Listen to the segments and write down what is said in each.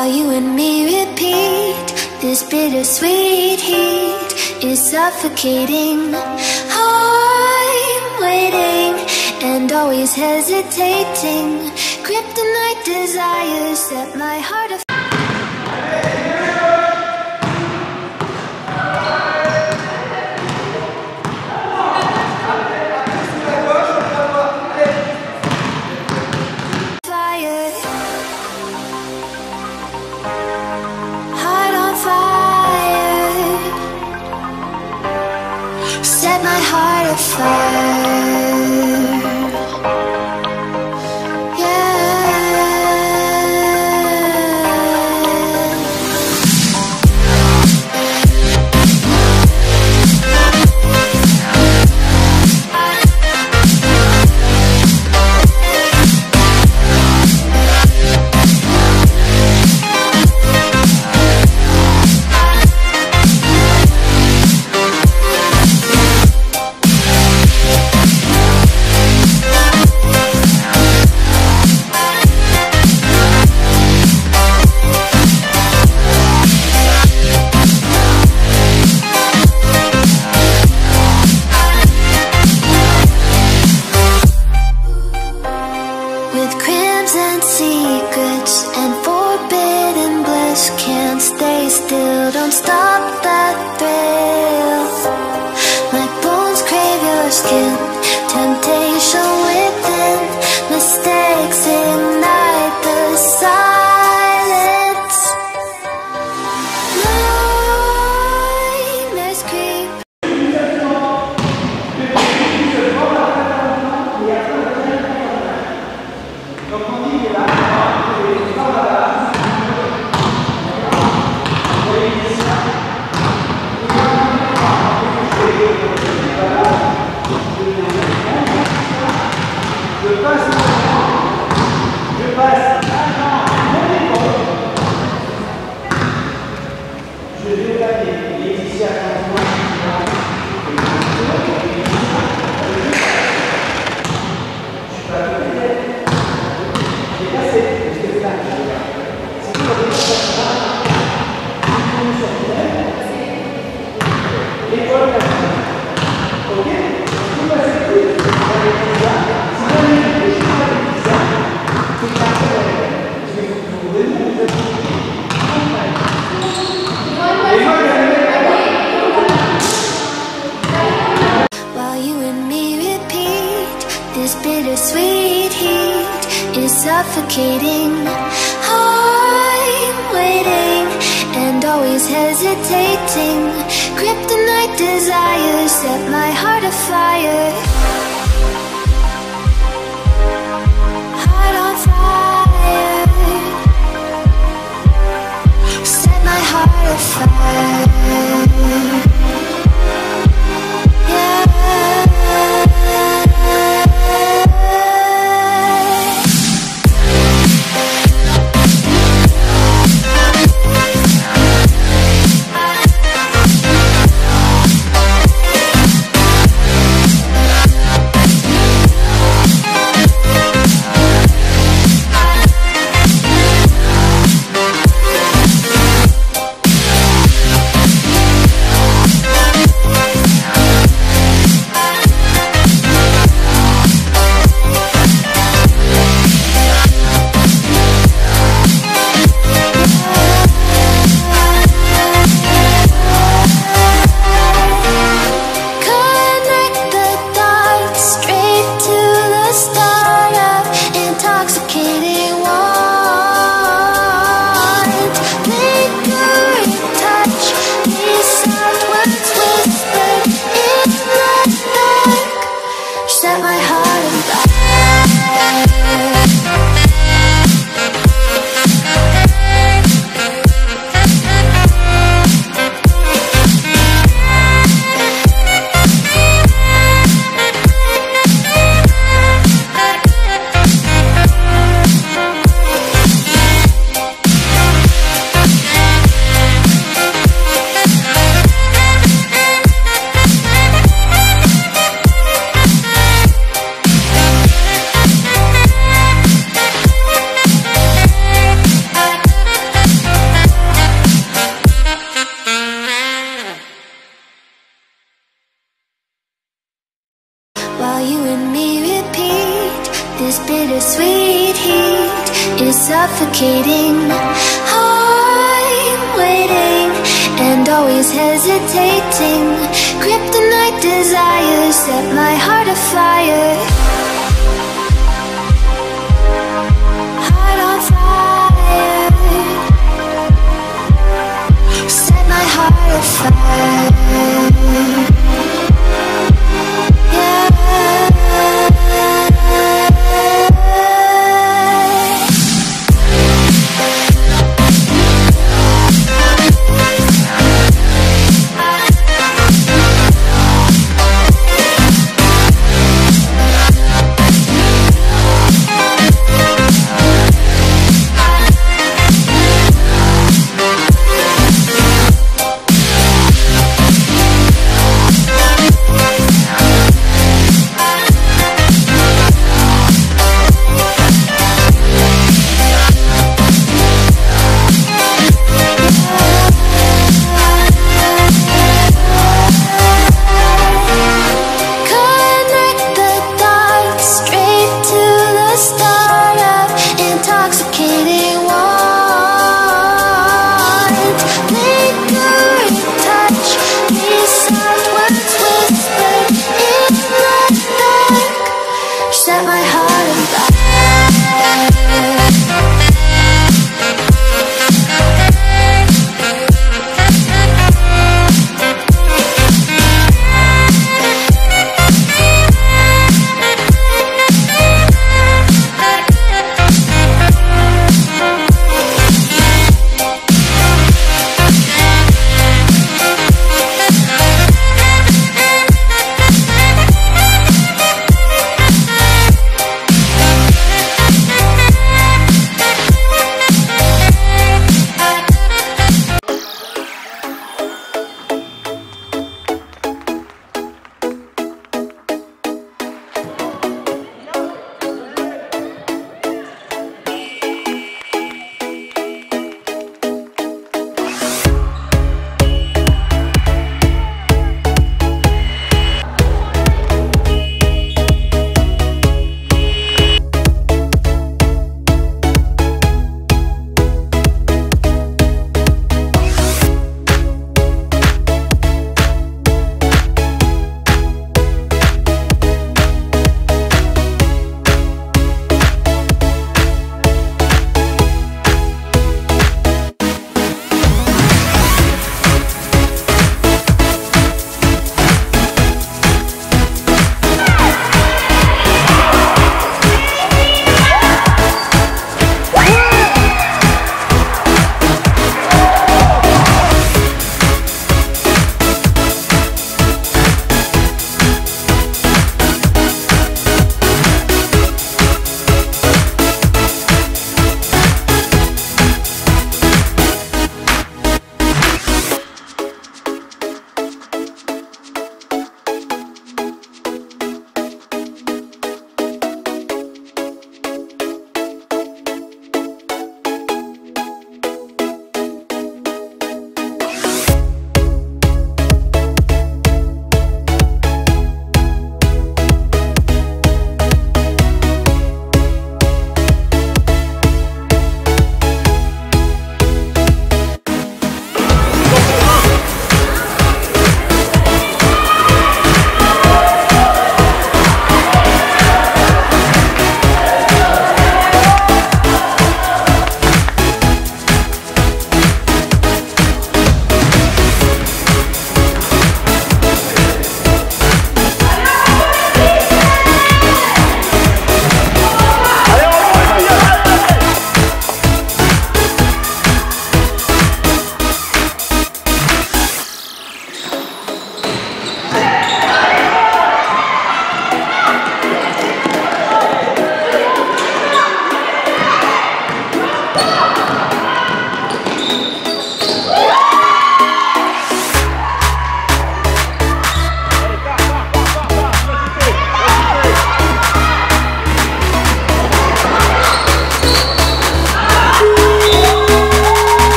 while you and me repeat. This bittersweet heat is suffocating. I'm waiting and always hesitating. Kryptonite desires set my heart afire. Set my heart afire. With crimson secrets and forbidden bliss, can't stay still, don't stop that thrill. My bones crave your skin, temptation within, mistakes ignite the silence. Nightmares creep. This bittersweet heat is suffocating. I'm waiting and always hesitating. Kryptonite desires set my heart afire. Heart on fire. Set my heart afire. you and me repeat. This bittersweet heat is suffocating. I'm waiting and always hesitating. Kryptonite desires set my heart afire. Heart on fire. Set my heart afire.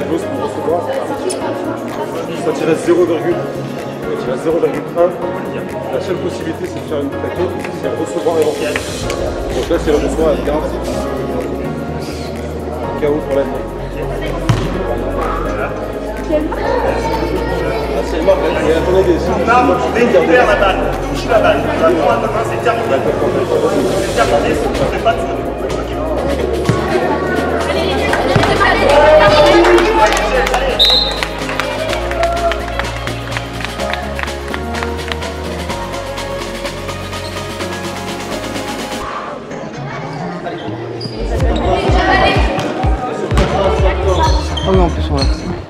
j'ose pour recevoir. Quand il reste 0,1, la seule possibilité c'est de faire une plaquette, c'est recevoir et remplir. Donc là c'est le recevoir à garde. KO pour la nuit. Ah, c'est mort, mais attendez, récupère la balle, touche la balle, la prends à ta main, c'est terminé. C'est terminé, on ne fait pas de faute. Ah oui, en plus on l'a.